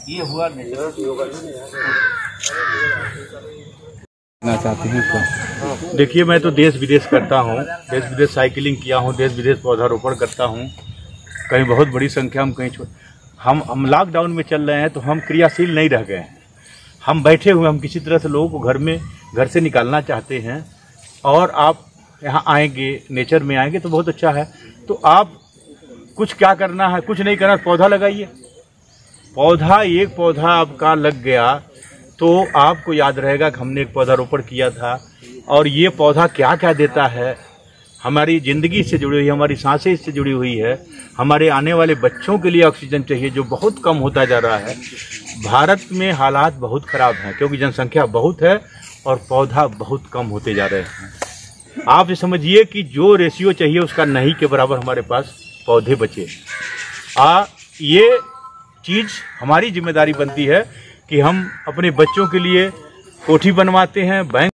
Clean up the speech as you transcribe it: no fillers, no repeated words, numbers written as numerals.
ये हुआ चाहते हैं तो देखिए, मैं तो देश विदेश करता हूँ, देश विदेश साइकिलिंग किया हूँ, देश विदेश पौधारोपण करता हूँ, कहीं बहुत बड़ी संख्या में, कहीं हम लॉकडाउन में चल रहे हैं तो हम क्रियाशील नहीं रह गए हैं। हम बैठे हुए, हम किसी तरह से लोगों को घर से निकालना चाहते हैं। और आप यहाँ आएंगे, नेचर में आएंगे तो बहुत अच्छा है। तो आप कुछ क्या करना है, कुछ नहीं करना, पौधा लगाइए। पौधा, एक पौधा आपका लग गया तो आपको याद रहेगा कि हमने एक पौधारोपण किया था। और ये पौधा क्या क्या देता है, हमारी ज़िंदगी से जुड़ी हुई, हमारी सांसें इससे जुड़ी हुई है। हमारे आने वाले बच्चों के लिए ऑक्सीजन चाहिए, जो बहुत कम होता जा रहा है। भारत में हालात बहुत ख़राब हैं क्योंकि जनसंख्या बहुत है और पौधा बहुत कम होते जा रहे हैं। आप ये समझिए कि जो रेशियो चाहिए उसका नहीं के बराबर हमारे पास पौधे बचे। ये चीज़ हमारी जिम्मेदारी बनती है कि हम अपने बच्चों के लिए कोठी बनवाते हैं, बैंक